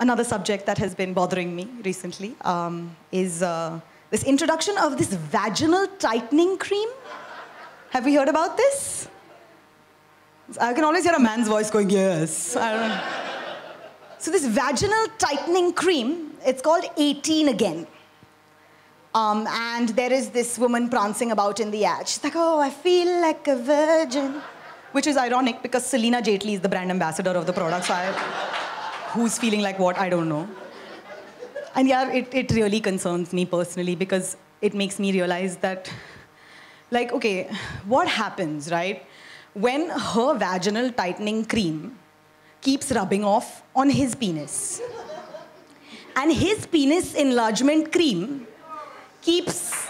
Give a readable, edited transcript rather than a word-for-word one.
another subject that has been bothering me recently is this introduction of this vaginal tightening cream. Have we heard about this? I can always hear a man's voice going, yes. I don't know. So this vaginal tightening cream, it's called 18 Again. And there is this woman prancing about in the ad. She's like, oh, I feel like a virgin. Which is ironic because Selena Jaitley is the brand ambassador of the product. So who's feeling like what, I don't know. And yeah, it really concerns me personally because it makes me realize that, like, okay, what happens, right, when her vaginal tightening cream keeps rubbing off on his penis? And his penis enlargement cream keeps